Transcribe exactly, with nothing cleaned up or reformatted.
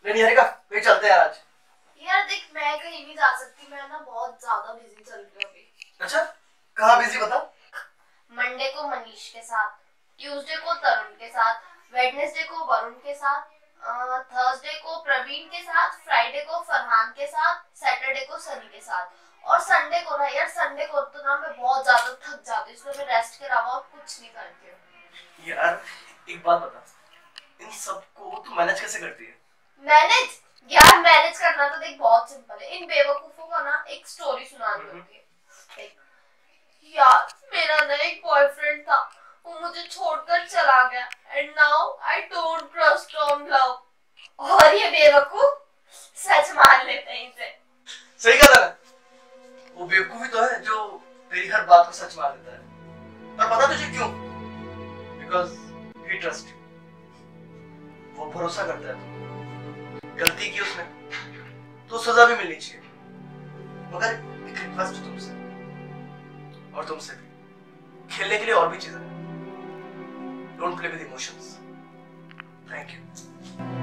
नहीं हरेगा, फिर चलते हैं आज। यार देख मैं कहीं नहीं जा सकती, मैं ना बहुत ज्यादा बिजी चल रही हूँ अभी। अच्छा कहाँ बिजी बता? मंडे को मनीष के साथ, ट्यूसडे को तरुण के साथ, वेडनेसडे को वरुण के साथ, थर्सडे को प्रवीण के साथ, फ्राइडे को फरहान के साथ, सैटरडे को सनी के साथ और संडे को ना यार संडे को तो ना मैं बहुत ज्यादा थक जाती हूँ, इसलिए मैं रेस्ट के अलावा और कुछ नहीं करती हूँ। यार एक बात बता, इन सबको तू मैनेज कैसे करती है? मैनेज? यार मैनेज करना तो देख बहुत सिंपल है। इन बेवकूफों को ना एक स्टोरी सुनानी होती है। यार मेरा ना एक बॉयफ्रेंड था, वो मुझे छोड़कर चला गया and now I don't trust on love. और ये बेवकूफ सच मान लेते हैं इसे। सही कहा था, वो बेवकूफी तो है जो तेरी हर बात को सच मान लेता है। पर पता तुझे क्यों? बिकॉज ही ट्रस्ट यू, वो भरोसा करता है। गलती की उसने तो सजा भी मिलनी चाहिए, मगर एक रिक्वेस्ट तुमसे और तुमसे भी, खेलने के लिए और भी चीजें हैं। Don't play with emotions. Thank you.